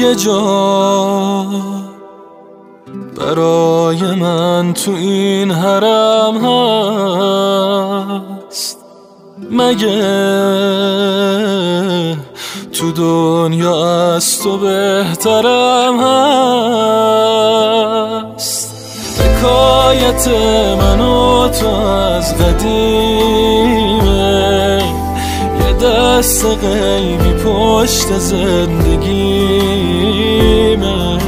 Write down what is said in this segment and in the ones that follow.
یه جا برای من تو این حرم هست، مگه تو دنیا از تو بهترم هست؟ حکایت من و تو از قدیمه، یه دست غیبی پشت زندگیمه.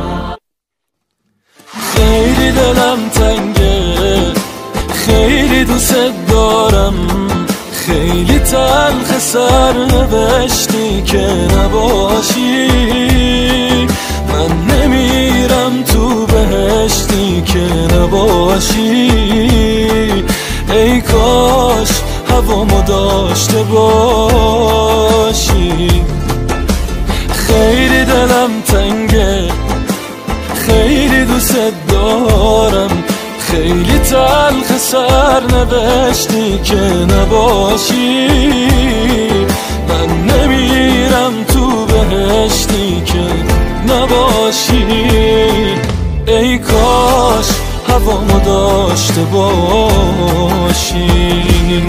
خیلی دلم تنگه، خیلی دوست دارم، خیلی تلخ سرنوشتی که نباشی. من نمیرم تو بهشتی که نباشی. ای کاش هوامو داشته باشی. خیلی دلم تنگه، خیلی دوست دارم، خیلی تلخ سرنوشتی که نباشی. من نمیرم تو بهشتی که نباشی. ای کاش هوامو داشته باشی.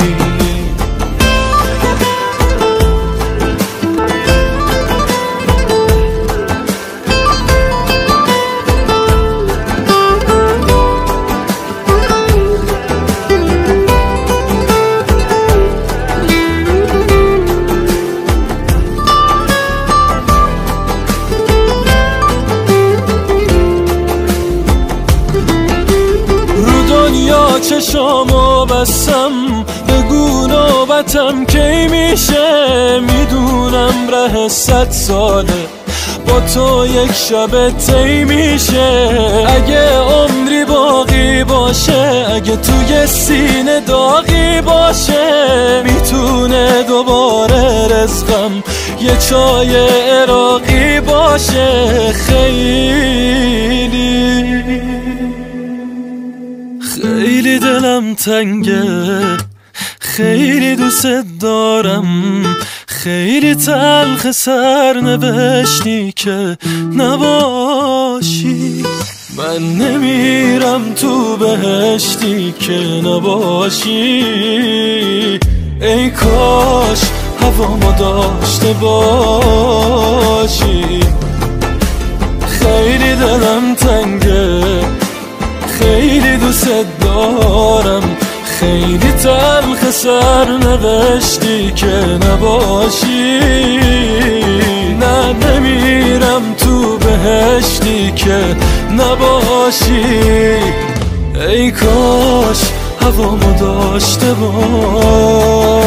چشامو بستم، بگو نوبتم کی میشه. میدونم ره 100 ساله با تو یک شب طی میشه. اگه عمری باقی باشه، اگه توی سینه داغی باشه، میتونه دوباره رزقم یه چای عراقی باشه. خیلی دلم تنگه، خیلی دوست دارم، خیلی تلخ سرنوشتی که نباشی. من نمیرم تو بهشتی که نباشی. ای کاش هوامو داشته باشی. خیلی دلم تنگه، خیلی دوست دارم، خیلی تلخ سرنوشتی که نباشی. نه نمیرم تو بهشتی که نباشی. ای کاش هوامو داشته باشی.